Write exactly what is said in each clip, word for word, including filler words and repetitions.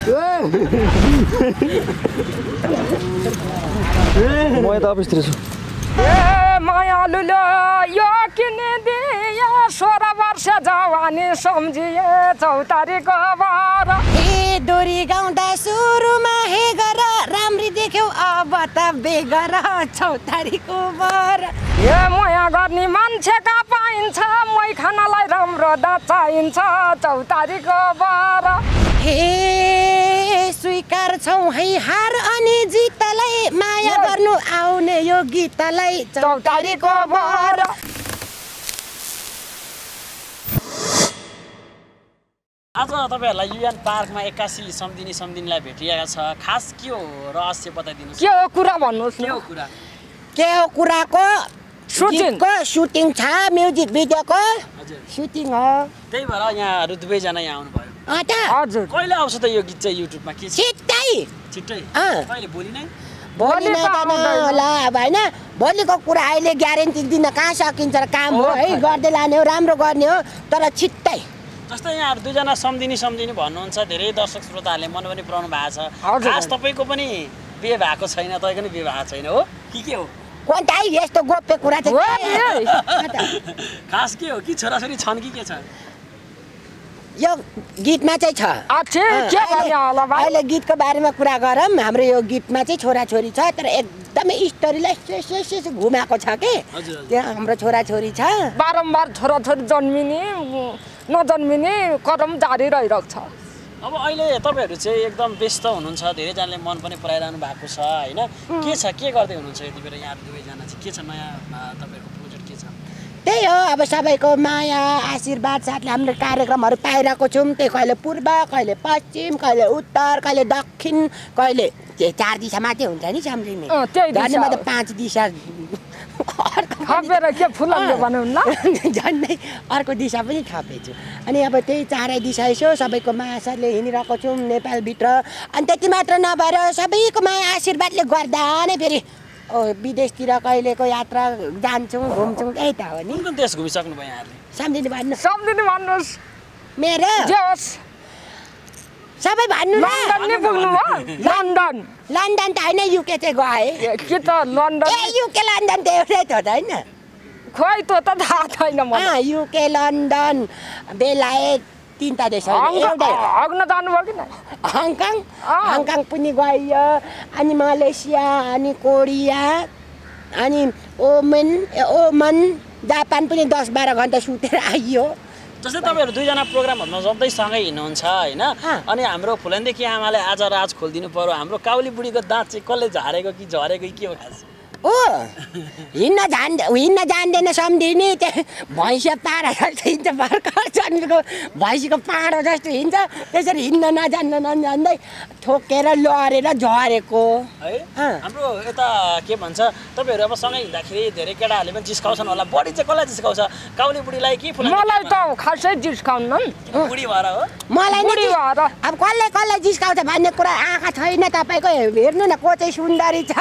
म यता अफिसतिर छु। ए मायालुले यो किनिदिए सोह्र वर्ष जवानी सम्झिए चौतारीको बार। ए डोरी गाउँदा सुरुमा हे गर राम्री देख्यौ अब त बेगर चौतारीको बार। ए माया गर्ने मान्छेका पाइन्छ मै खानालाई राम्रो द चाहिन्छ चौतारीको बार। हे स्वीकार छौ है हार अनि जितलाई माया गर्नु आउने यो गीतलाई चौतारीको बार। आज तपाईहरुलाई युएन पार्कमा एक्कासी सम्धिनी सम्धिनीलाई भेटिएका छ। खास के हो रहस्य बताइदिनुस्। के हो कुरा भन्नुस् के हो कुरा? के हो कुराको सुटिङ को सुटिङ छ म्युजिक भिडियोको हजुर सुटिङ हो। त्यही भएर यहाँहरु दुवै जना यहाँ आउनु भयो। अ त हजुर कहिले आउँछ त यो गीत चाहिँ युट्युबमा के छ? छिट्टै छिट्टै अ कहिले भोलि नै? भोलि नै होला अब हैन। भोलिको कुरा अहिले ग्यारेन्टी दिन कहाँ सकिन्छ र काम हो है गर्दै लाने हो राम्रो गर्ने हो तर छिट्टै। जस्तै यहाँहरु दुईजना सम्धिनी सम्धिनी भन्नुहुन्छ धेरै दर्शक श्रोताहरूले मन पनि पराउनु भएको छ। हजुर। खास तपाईको पनि बिहे भएको छैन तपाईको पनि बिहे भएको छैन हो कि के हो? कोन्ता यस्तो गोप्य कुरा चाहिँ खास के हो कि छोराछोरी छन् कि के छ? यो गीतमा चाहिँ छ। अच्छे के भन्यो होला भाइ? अहिले गीतको बारेमा कुरा गरौँ। हाम्रो यो गीतमा चाहिँ छोराछोरी छ तर एकदमै स्टोरीलाई घुमाएको छ के त्यहाँ हाम्रो छोराछोरी छ। बारम्बार छोराछोरी जन्मिने नजन्मिने क्रम जारी रहिरहेको छ। अब अहिले तपाईहरु चाहिँ एकदम व्यस्त हुनुहुन्छ धेरैजनाले मन पनि पराइरहनु भएको छ हैन? के छ के गर्दै हुनुहुन्छ यति बेला यहाँ दुवैजना चाहिँ के छ नयाँ तपाईहरुको प्रोजेक्ट के छ? त्यही हो अब सबैको माया आशीर्वाद साथले हामीले कार्यक्रमहरू पाइरहेको छौँ। त्यही कहिले पूर्व कहिले पश्चिम कहिले उत्तर कहिले दक्षिण कहिले चार दिशा मात्रै हुन्छ नि सम्झिने धनीमा त पाँच दिशा थपेर के फुलले बनाउनु ल झन्डै अर्को दिशा पनि थपेछु। अनि अब त्यही चारै दिशा यसो सबैको मायाले हिँडिरहेको छौँ नेपालभित्र। अनि त्यति मात्र नभएर सबैको माया आशीर्वादले गर्दा नै फेरि विदेशतिर कहिलेको यात्रा जान्छौँ घुम्छौँ त्यही त हो नि। कुन कुन देश घुमिसक्नु भयो यहाँले? सम्झिने भन्नु सम्झिने भन्नुहोस् मेरो जे होस् सबै भन्नु न। लन्डन नि पुग्नु हो? लन्डन लन्डन त होइन युके चाहिँ गए के त लन्डन ए युके लन्डन त एउटै त होइन खोइ त त थाहा छैन मलाई। युके लन्डन बेलायत तीनटा देश एउटै हग्न जानुभयो कि न? हङकङ हङकङ पनि गयो अनि मलेसिया अनि कोरिया अनि ओमन ओमन जापान पनि दस बाह्र घन्टा सुतेर आइयो। जस्तै तपाईहरु दुईजना प्रोग्रामहरुमा जम्दै सँगै हिँड्नुहुन्छ हैन? अनि हाम्रो फुलनदेखि आमाले आज राज खोलिदिनु पर्यो हाम्रो काउली बुढीको दाँत चाहिँ कसले झारेको कि झरेको के हो खास? ओ हिँड्न जान्द हिँड्न जान्दैन सम्धिने त्यो भैँसी पाडा जस्तो हिँड्छ भर्खर जन्मेको भैँसीको पाडो जस्तो हिँड्छ त्यसरी हिँड्न नजान्न नजान्दै ठोकेर लडेर झरेको है। हाम्रो यता के भन्छ तपाईहरु अब सँगै हिँड्दाखेरि धेरै केटाहरूले पनि जिस्काउँछन् होला। बढी चाहिँ कसलाई जिस्काउँछ? काउली बुढीलाई कि फुलन? मलाई त खासै जिस्काउन्न बुढी भएर हो? मलाई बुढी भएर अब कसले कसलाई जिस्काउँछ भन्ने कुरा आँखा छैन तपाईको हेर्नु न को चाहिँ सुन्दरी छ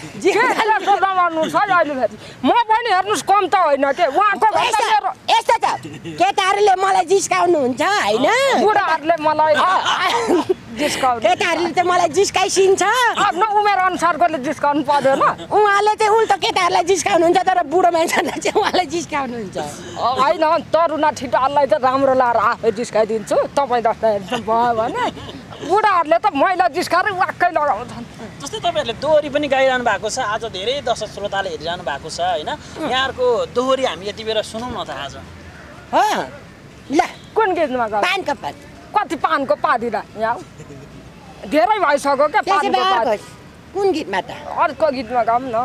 म पनि हेर्नुस् कम त होइन के उहाँको यस्तो छ केटाहरूले मलाई जिस्काउनुहुन्छ होइन बुढाहरूले मलाई जिस्काउनु केटाहरूले चाहिँ मलाई जिस्काइसिन्छ आफ्नो उमेर अनुसारकोले जिस्काउनु पर्दैन। उहाँले चाहिँ उल्टो केटाहरूलाई जिस्काउनुहुन्छ तर बुढो मान्छेलाई चाहिँ उहाँलाई जिस्काउनुहुन्छ होइन तरुना ठिटाहरूलाई त राम्रो लाएर आफै जिस्काइदिन्छु तपाईँ जस्तो भयो भने बुढाहरूले त मैला जिस्काएर वाक्कै लगाउँछन्। जस्तै तपाईहरुले दोहोरी पनि गाइरहनु भएको छ आज धेरै दर्शक श्रोताले हेरिरहनु भएको छ हैन? यहाँहरुको दोहोरी हामी यति बेला सुनौँ न त आज। हो ल कुन गीतमा गाउँ? पानको पात कति पानको पादिरा यहाँ धेरै भइसक्यो क्या पानको पात। कुन गीतमा त? अर्को गीतमा गाउँ न।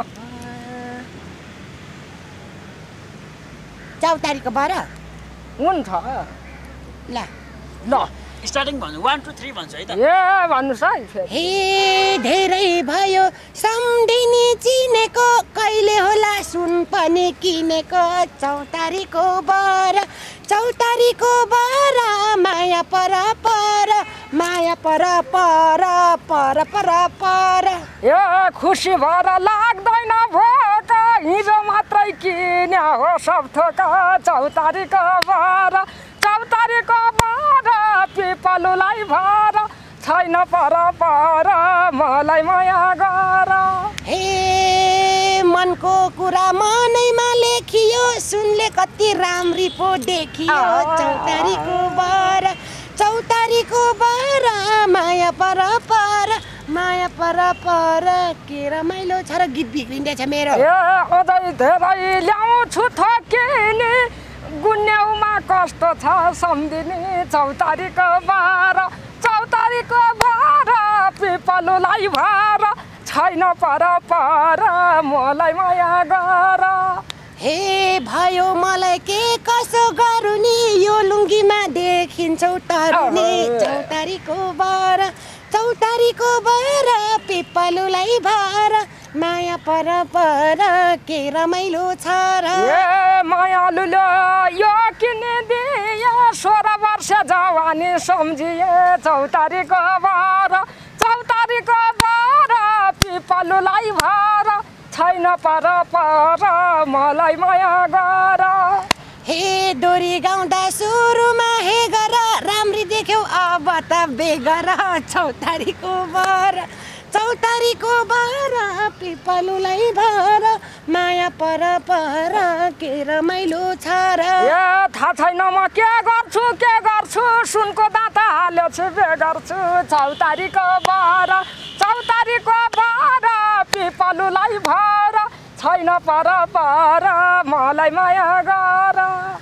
चौतारीको बर हुन्छ ल ल स्टार्टिङ भन्नु one two three भन्छु है त। ए भन्नुस् है। हे धेरै भयो सम्धिनी चिनेको कहिले होला सुन पनि किनेको चौतारीको बर चौतारीको बर माया पर पर माया पर पर पर पर पर ए खुसी भएर लाग्दैन भोक हिजो मात्रै किन्या हो सब थोक चौतारीको बर चौतारीको बर पिपलुलाई भर छैन पर पर मलाई माया गर हे मनको कुरा मनैमा लेखियो सुनले कति राम्री पो देखियो चौतारीको बर चौतारीको बर माया पर पर माया पर पर के रमाइलो छ र गीत बिग्रिँदैछ मेरो ए अझै धेरै ल्याउँछु थकिने गुन्यौमा कष्ट छ सम्झिने चौतारीको बार चौतारीको बार पिपलुलाई भार छैन पर पर मलाई माया गर हे भयो मलाई के कसो गरौँ नि यो लुङ्गीमा देखिन्छौ तरुनी चौतारीको बर चौतारीको बर पिपलुलाई भार माया पर पर के रमाइलो छ र ए मायालुले यो किनिदिए सोह्र वर्ष जवानी सम्झिए चौतारीको बार चौतारीको बार पिपलुलाई भार छैन पर पर मलाई माया गर हे डोरी गाउँदा सुरुमा हे गर राम्री देख्यौ अब त बेगर चौतारीको बर चौतारीको बर पिपलुलाई भर माया पर पर के रमाइलो छ र ए थाहा छैन म के गर्छु के गर्छु सुनको दाँत हाल्छु बे गर्छु चौतारीको बर चौतारीको बर पिपलुलाई भर छैन पर पर मलाई माया गर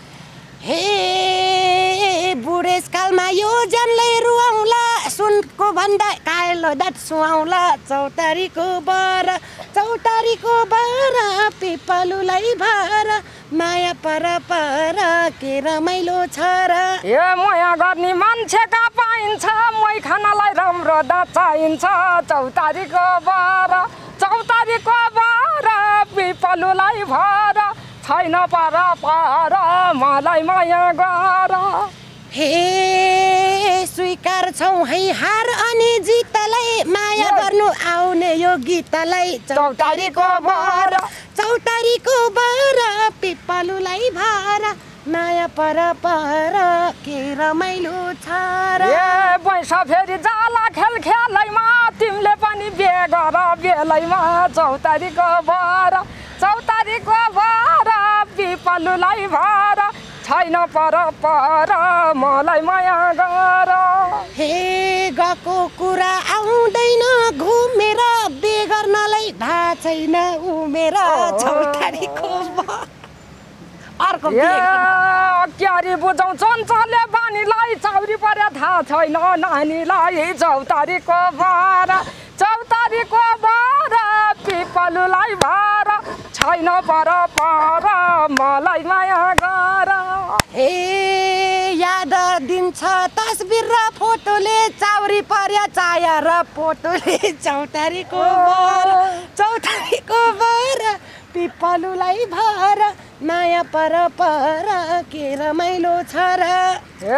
हे बुढेसकालमा यो जनलाई रुवाउँला सुनको भन्दा कालो दाँत सुहाउँला चौतारीको बर चौतारीको बर पिपलुलाई भर माया पर पर के रमाइलो छ र ए माया गर्ने मान्छेका पाइन्छ मै खानलाई राम्रो दाँत चाहिन्छ चौतारीको बर चौतारीको बर पिपलुलाई भर छैन पर पर मलाई माया गर हे स्वीकार छौ है हार अनि जितलाई माया गर्नु आउने यो गीतलाई चौतारीको बर चौतारीको बर पिपलुलाई भार माया पर पर के रमाइलो छ र ए पैसा फेरि जाला खेल खेलैमा तिमीले पनि बे गर बेलैमा चौतारीको बर चौतारीको बर पिपलुलाई भर छैन पर पर मलाई माया गर हे गएको कुरा आउँदैन घुमेर बे गर्नलाई थाहा छैन उमेर चौतारीको बर अर्को क्यारी बुझाउँ चञ्चले बानीलाई चौरी परे थाहा छैन नानीलाई चौतारीको बर चौतारीको बर पिपलुलाई भर छैन पर पर मलाई माया गर हे याद दिन्छ तस्बिर र फोटोले चाउरी पर्या चाया र फोटोले चौतारीको बर चौतारीको बर पिपलुलाई भर माया पर पर के रमाइलो छ र ए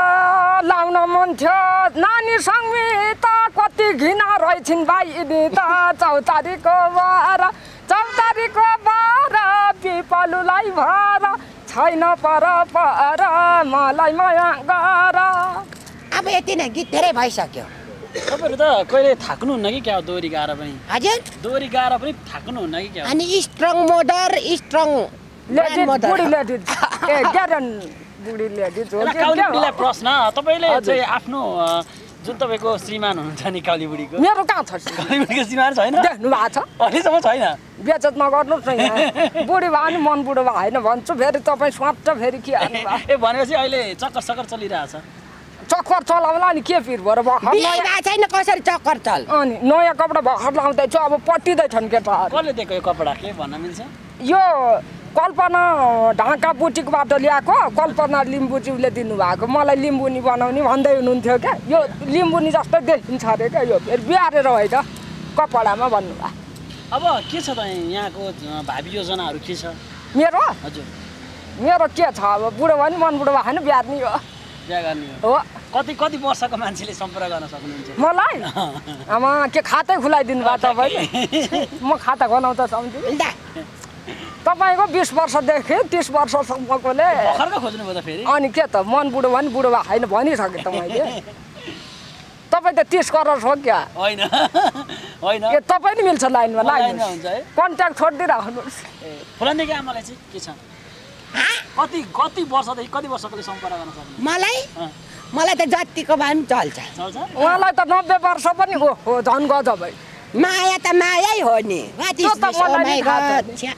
लाउन मन थियो नानी सङ्गीत कति घिना रहेछन् भाइ त चौतारीको बर चौतारीको बर पिपलुलाई भर छैन पर पर मलाई माया गर अब यति नै गीत धेरै भइसक्यो तपाईँहरू त कहिले थाक्नुहुन्न कि क्या हो दोहोरी गाएर पनि हजुर दोहोरी गाएर पनि थाक्नुहुन्न कि क्या हो अनि स्ट्रङ मोडर स्ट्रङ लेडिज बुढी लेडिज ए ग्यारन बुढी लेडिज हो काउलीबुढीलाई प्रश्न तपाईँले चाहिँ आफ्नो जुन तपाईँको श्रीमान हुनुहुन्छ नि काउलीबुढीको मेरो कहाँ छ काउलीबुढीको श्रीमान छैन देख्नु भएको छ अहिलेसम्म छैन बेचत नगर्नुहोस् न यहाँ बुढी भयो नि मन बुढो भयो होइन भन्छु फेरि तपाईँ स्वाट फेरि के हाल्नु ए भनेपछि अहिले चक्कर सक्कर चलिरहेछ चक्कर चलाउला नि के फिर भएर भर्खर बिहे भएको छैन कसरी चक्कर चल अनि नयाँ कपडा भर्खर लाउँदैछु अब पट्टिँदैछन् केटाहरू कसले दिएको यो कपडा के भन्न मिल्छ यो कल्पना ढाका बुटिकबाट ल्याएको कल्पना लिम्बुज्यूले दिनुभएको मलाई लिम्बुनी बनाउने भन्दै हुनुहुन्थ्यो क्या यो लिम्बुनी जस्तो देखिन्छ अरे क्या यो फेरि बिहारेर होइन कपडामा भन्नुभयो अब के छ त यहाँको भावी योजनाहरू के छ मेरो हजुर मेरो के छ अब बुढो भयो नि मन बुढो भएन बिहार्ने हो बिहा गर्ने हो कति कति वर्षको मान्छेले सम्पर्क गर्न सक्नुहुन्छ मलाई आमा के खातै खुलाइदिनु भयो तपाईँले म खाता खोलाउँदा सम्झिनु तपाईँको बिस वर्षदेखि तिस वर्षसम्मकोले भर्खरको खोज्नुभयो त फेरि अनि के त मन बुढो भयो नि बुढो भयो होइन भनिसकेँ त मैले तपाईँ त तिस करोड हो क्या होइन होइन ए तपाईँ नि मिल्छ लाइनमा लाइनमा लाइन हुन्छ है कन्ट्याक्ट छोडिदिइराख्नुहोस् फुलन्देकी आमालाई चाहिँ के छ कति कति वर्षदेखि कति वर्षकोले सम्पर्क गर्न सक्नुहुन्छ मलाई अँ, मलाई त जतिको भए पनि चल्छ चल्छ उहाँलाई त नब्बे वर्ष पनि हो हो झन् गजबै माया त मायै हो नि What is त्यो त this? मलाई Oh नि my थाहा God. छैन। छ्या।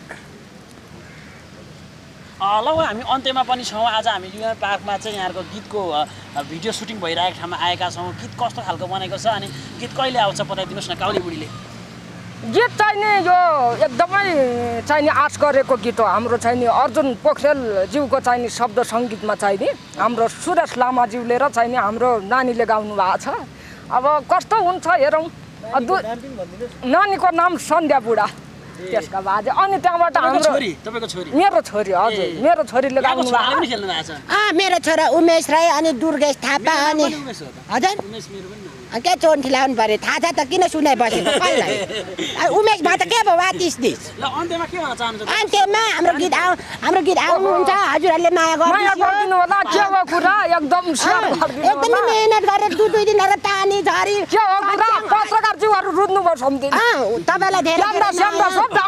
ल हामी अन्त्यमा पनि छौँ आज हामी युएन पार्कमा चाहिँ यहाँको गीतको अ, भिडियो सुटिङ भइरहेको ठाउँमा आएका छौँ गीत कस्तो खालको बनेको छ अनि गीत कहिले आउँछ बताइदिनुहोस् न काउली बुढीले गीत चाहिँ नि यो एकदमै चाहिँ नि आश गरेको गीत हो हाम्रो चाहिँ नि अर्जुन पोखरेलज्यूको चाहिँ नि शब्द सङ्गीतमा चाहिँ नि हाम्रो सुरेश लामाज्यूले र चाहिँ नि हाम्रो नानीले गाउनु भएको छ अब कस्तो हुन्छ हेरौँ दु- नानीको नाम सन्ध्या बुढा त्यसका बाजे अनि त्यहाँबाट तपाईँको हाम्रो छोरी तपाईँको छोरी मेरो छोरी हजुर ए। मेरो छोरीले यहाँको गाउनु छोराले भएको पनि खेल्नु भएको छ अँ मेरो छोरा उमेश राई अनि दुर्गेश थापा मेरो नाम अनि पनि उमेश हो त। हजुर उमेश मेरो पनि हो। अनि के चोन खिलाउनु पर्यो थाहा छ त किन सुनाइ बसेको कसलाई अनि उमेश भयो त के भयो वाट इज दिस ल अन्त्यमा के भन्न चाहनुहुन्छ अन्त्यमा हाम्रो गीत आउ हाम्रो गीत आउनुहुन्छ हजुरहरूले माया माया गर्नु गरिदिनु होला के हो कुरा एकदम सेयर गरिदिनु एकदमै होला मेहनत गरेर दुई दुई दिन पानी झरी के हो कुरा पत्रकारज्यूहरू रुज्नु भयो सम्झिनु अँ, तपाईँलाई धेरै क्यामेरा धेरै स्यामेरा माया। सब